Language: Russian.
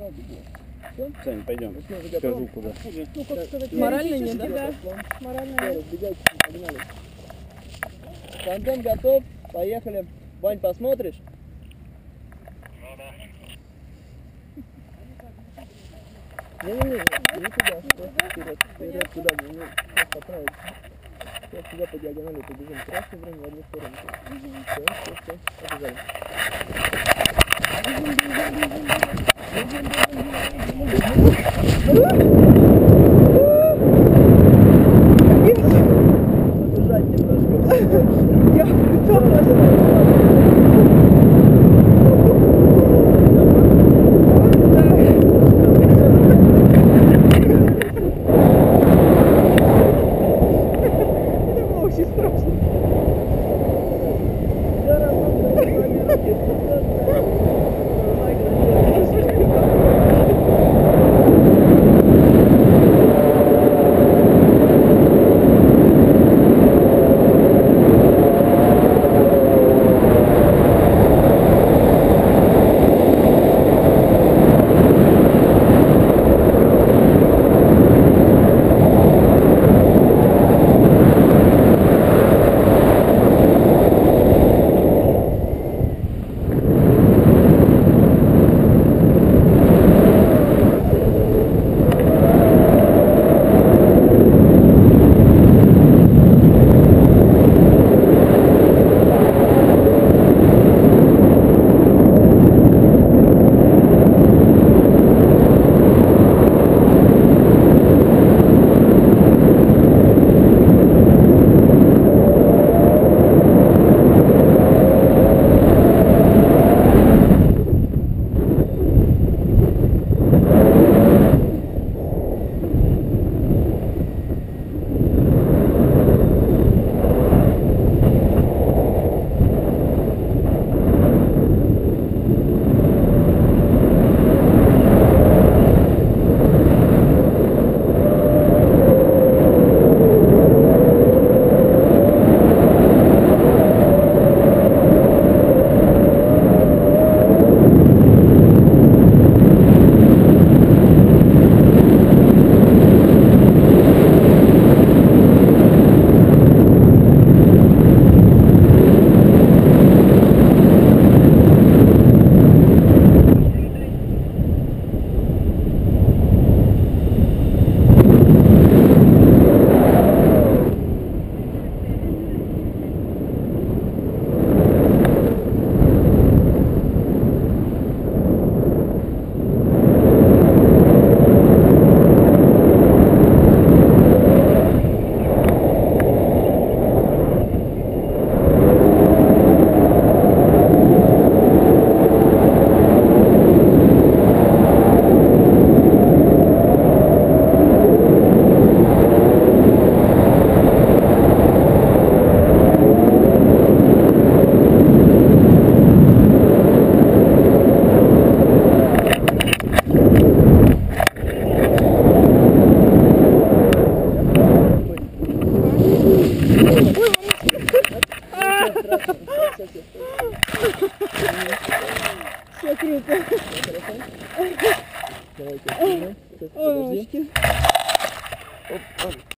Сань, пойдем. Скажу куда. Ну, как сказать, Морально нет, да? Морально нет. Разбегайтесь, погнали. Контент готов, поехали. Вань, посмотришь? Не-не-не, не туда, просто вперед, вперед, туда, сейчас поправить. Сейчас сюда по диагонали побежим. Красное время в одну сторону. Все, побежали. Побежать немножко. Я пыталась. Ой,